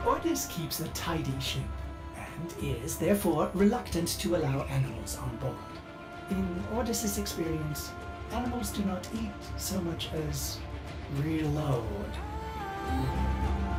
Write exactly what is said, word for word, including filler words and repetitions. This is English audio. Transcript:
Ordis keeps a tidy ship, and is therefore reluctant to allow animals on board. In Ordis's experience, animals do not eat so much as reload.